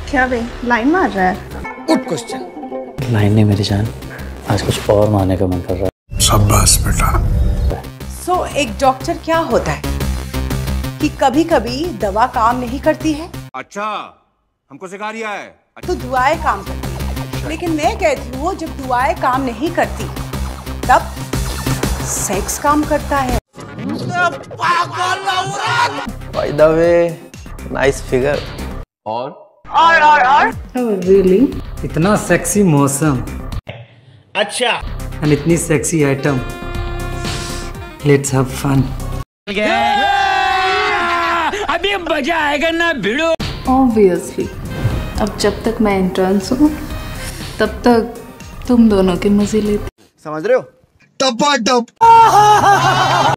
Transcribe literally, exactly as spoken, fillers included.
क्या बे लाइन मार रहा है? उठ क्वेश्चन। लाइन नहीं मेरी जान, आज कुछ और मारने का मन कर रहा है। शाबाश बेटा। सो so, एक डॉक्टर क्या होता है कि कभी कभी दवा काम नहीं करती है। अच्छा, हमको सिखा रिया है। तो दुआएं काम करती है, लेकिन मैं कहती हूँ जब दुआएं काम नहीं करती तब सेक्स काम करता है। By the way, nice figure. और और और और रियली? इतना सेक्सी मौसम, अच्छा, एंड इतनी sexy item. Let's have fun. अभी मजा आएगा ना भिड़ो। ऑब्वियसली अब जब तक मैं इंटर्न्स हूँ तब तक तुम दोनों के मजे लेते। समझ रहे हो? टपा टप।